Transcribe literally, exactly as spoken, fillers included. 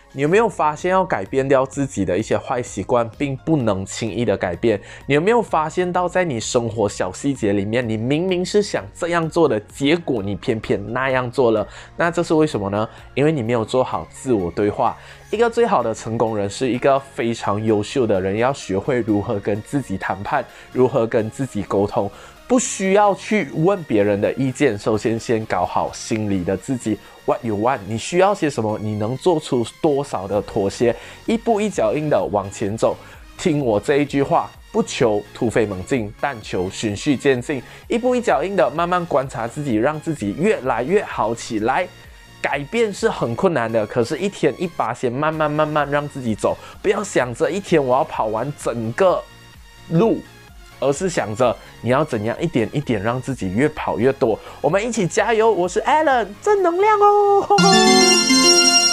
你有没有发现要改变掉自己的一些坏习惯并不能轻易的改变？你有没有发现到在你生活小细节里面，你明明是想这样做的，结果你偏偏那样做了？那这是为什么呢？因为你没有做好自我对话。一个最好的成功人是一个非常优秀的人，要学会如何跟自己谈判，如何跟自己沟通，不需要去问别人的意见，首先先搞好心里的自己。What you want？ 你需要些什么？你能做出多少的妥协？一步一脚印的往前走。听我这一句话，不求突飞猛进，但求循序渐进。一步一脚印的慢慢观察自己，让自己越来越好起来。改变是很困难的，可是一天一把先慢慢慢慢让自己走，不要想着一天我要跑完整个路，而是想着你要怎样一点一点让自己越跑越多。我们一起加油！我是 Alan， 正能量哦！